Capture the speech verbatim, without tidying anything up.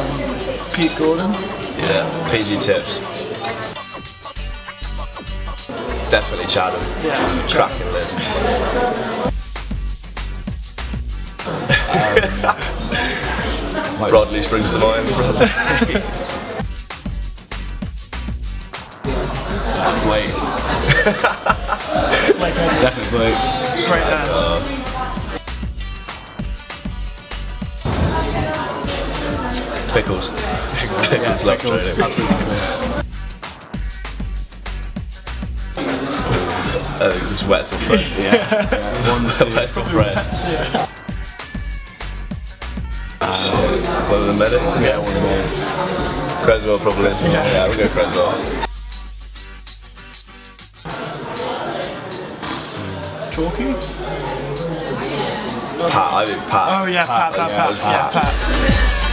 Um, Pete Gordon. Yeah, P G Tips. Definitely Chatham. Yeah. Cracking legend. um, Brodley springs to mind. Wait. Definitely Blake. Great hands. Uh, Pickles. Pickles, Yeah, love Pickles, training. absolutely. I think just wet some friend. Yeah. yeah. One, two. Wet some friend. Yeah. Uh, one of the medics? Yeah, one of the medics. Creswell probably. Yeah, yeah we'll go Creswell. Chalky? Pat, I think Pat. Oh yeah, Pat, Pat, Pat, Pat. yeah, Pat.